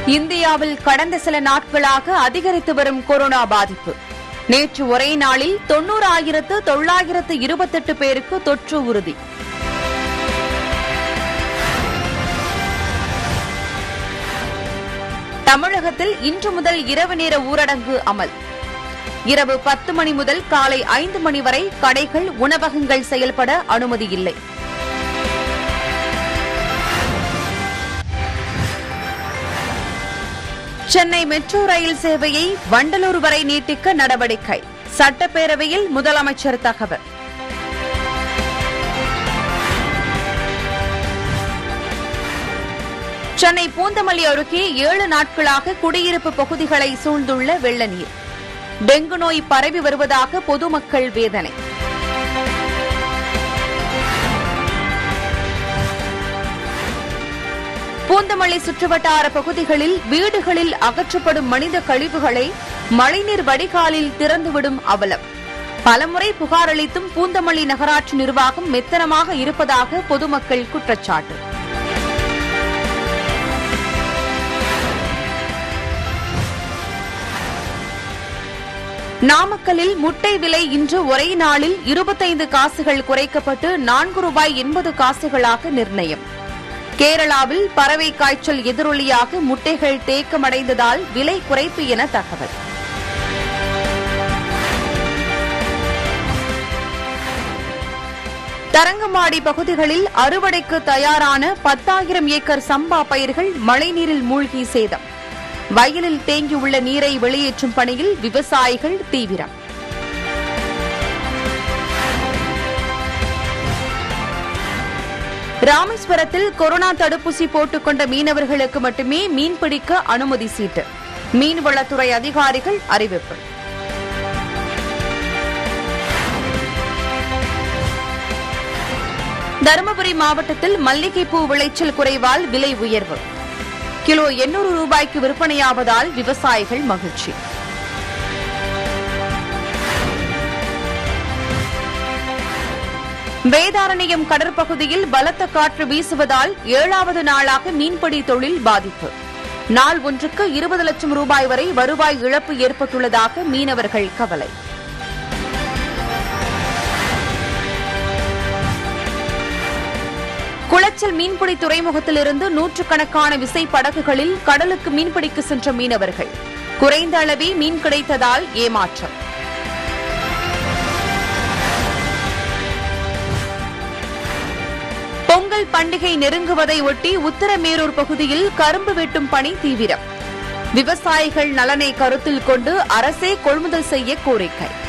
இந்தியாவில் கடந்த சில நாட்களாக அதிகரித்து வரும் கொரோனா பாதிப்பு. நேற்று ஒரே நாளில் 90,928 பேருக்கு தொற்று உறுதி. தமிழகத்தில் இன்று முதல் இரவு நேர ஊரடங்கு அமல். இரவு 10 மணி முதல் காலை 5 மணி வரை கடைகள், உணவகங்கள் செயல்பட அனுமதி இல்லை. சென்னை மெட்ரோ ரயில் சேவையை வண்டலூர் வரை நீட்டிக்க நடவடிக்கை. சட்டப்பேரவையில் முதலமைச்சர் தகவல். சென்னை பூந்தமல்லி அருகே 7 நாட்களாக குடியிருப்பு பகுதிகளை சூழ்ந்துள்ள வெள்ள நீர். டெங்கு நோய் பரவி வருவதாக பொதுமக்கள் வேதனை. பூந்தமல்லி சுற்றுவட்டார பகுதிகளில் வீடுகளில் அகற்றப்படும் மனித கழிவுகளை மழைநீர் வடிகாலில் திறந்துவிடும் அவலம். பலமுறை புகார் அளித்தும் பூந்தமல்லி நகராட்சி நிர்வாகம் மெத்தனமாக இருப்பதாக பொதுமக்கள் குற்றச்சாட்டு. நாமக்கல்லில் முட்டை விலை இன்று ஒரே நாளில் 25 காசுகள் குறைக்கப்பட்டு ₹4.80 நிர்ணயம். கேரளாவில் பறவை காய்ச்சல் எதிரொலியாக முட்டைகள் தேக்கமடைந்ததால் விலை குறைப்பு என தகவல். தரங்கம்பாடி பகுதிகளில் அறுவடைக்கு தயாரான 10,000 ஏக்கர் சம்பா பயிர்கள் மழைநீரில் மூழ்கி சேதம். வயலில் தேங்கியுள்ள நீரை வெளியேற்றும் பணியில் விவசாயிகள் தீவிரம். ராமேஸ்வரத்தில் கொரோனா தடுப்பூசி போட்டுக் கொண்ட மீனவர்களுக்கு மட்டுமே மீன்பிடிக்க அனுமதி சீட்டு. மீன்வளத்துறை அதிகாரிகள் அறிவிப்பு. தருமபுரி மாவட்டத்தில் மல்லிகைப்பூ விளைச்சல் குறைவால் விலை உயர்வு. கிலோ ₹800 விற்பனையாவதால் விவசாயிகள் மகிழ்ச்சி. வேதாரண்யம் கடற்பகுதியில் பலத்த காற்று வீசுவதால் 7வது நாளாக மீன்பிடி தொழில் பாதிப்பு. நாள் ஒன்றுக்கு ₹20 லட்சம் வரை வருவாய் இழப்பு ஏற்பட்டுள்ளதாக மீனவர்கள் கவலை. குளச்சல் மீன்பிடி துறைமுகத்திலிருந்து நூற்றுக்கணக்கான விசைப்படகுகளில் கடலுக்கு மீன்பிடிக்க சென்ற மீனவர்கள் குறைந்த அளவே மீன் கிடைத்ததால் ஏமாற்றம். பொங்கல் பண்டிகை நெருங்குவதை ஒட்டி உத்தரமேரூர் பகுதியில் கரும்பு வெட்டும் பணி தீவிரம். விவசாயிகள் நலனை கருத்தில் கொண்டு அரசே கொள்முதல் செய்ய கோரிக்கை.